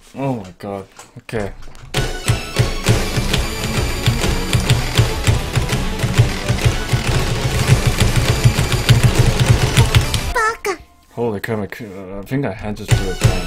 Oh my god. Okay. Holy crap, I think I had just do it wrong.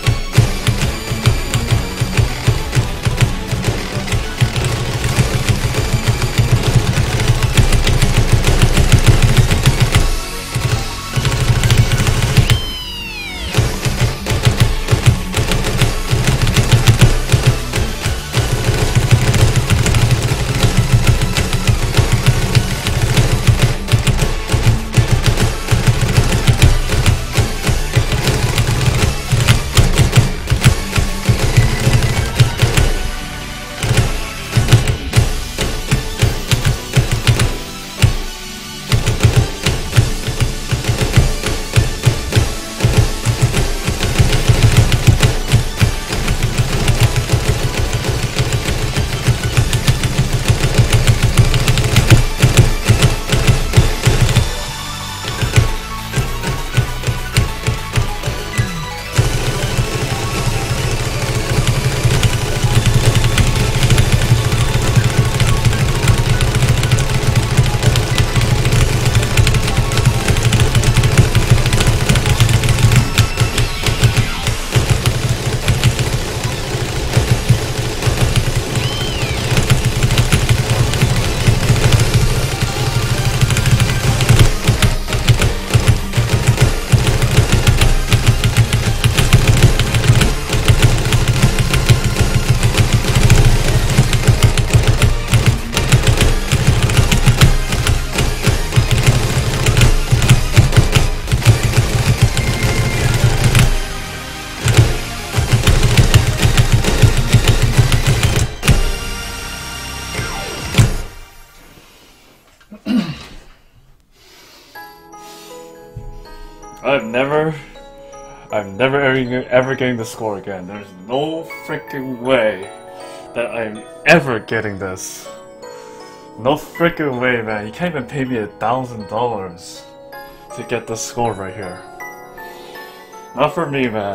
I'm never ever getting the score again. There's no freaking way that I'm ever getting this. No freaking way, man. You can't even pay me $1,000 to get this score right here. Not for me, man.